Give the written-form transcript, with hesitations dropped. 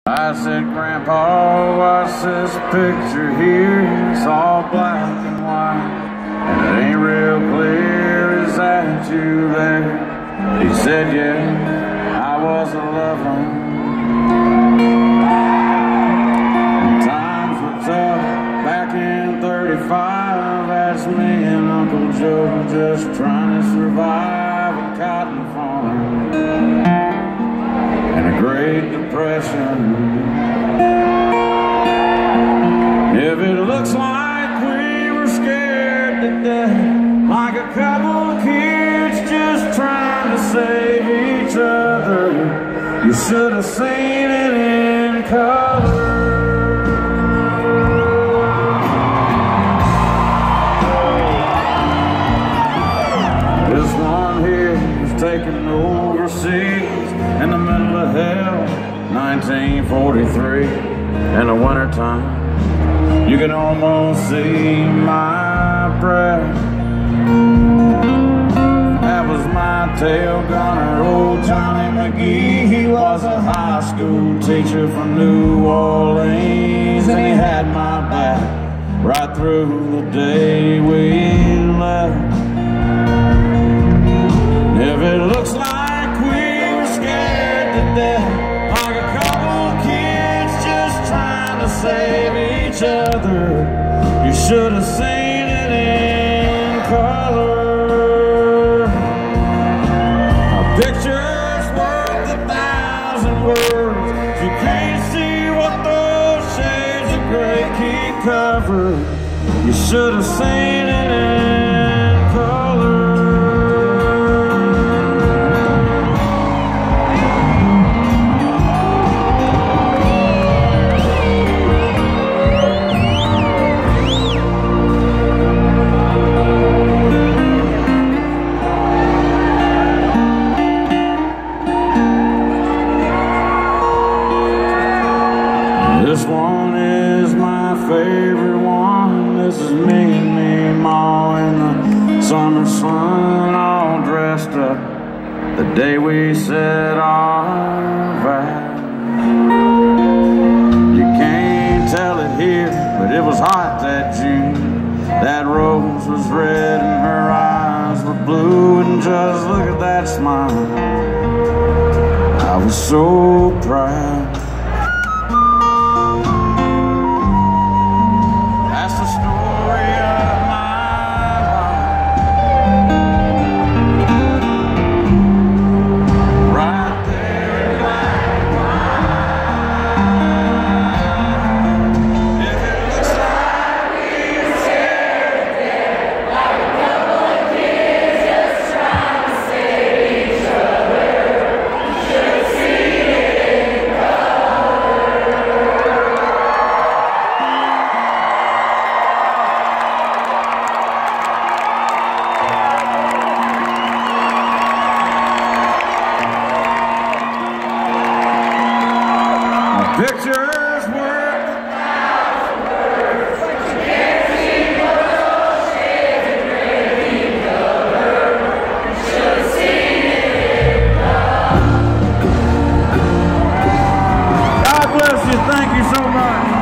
I said, Grandpa, what's this picture here? It's all black and white, and it ain't real clear. Is that you there? He said, yeah, I was a lover. And times were tough back in 35. That's me and Uncle Joe just trying to survive a cotton farm and a Great Depression. If it looks like we were scared to death, like a couple of kids just trying to save each other, you should have seen it in color. This one here was taken overseas in the middle of hell, 1943, in the wintertime. You can almost see my breath. That was my tail gunner, old Johnny McGee. He was a high school teacher from New Orleans, and he had my back right through the day we left. If it looks like we were scared to death, like a couple of kids just trying to save each other, you should have seen it in color. A picture's worth 1,000 words. You can't see what those shades of gray keep covered. You should have seen it in color. This one is my favorite one. This is me and me, Ma, in the summer sun, all dressed up the day we said our vows. You can't tell it here, but it was hot that June. That rose was red and her eyes were blue, and just look at that smile. I was so proud. Pictures worth 1,000 words. You can't see what those shades of gray keep covered. You should have seen it in color. God bless you. Thank you so much.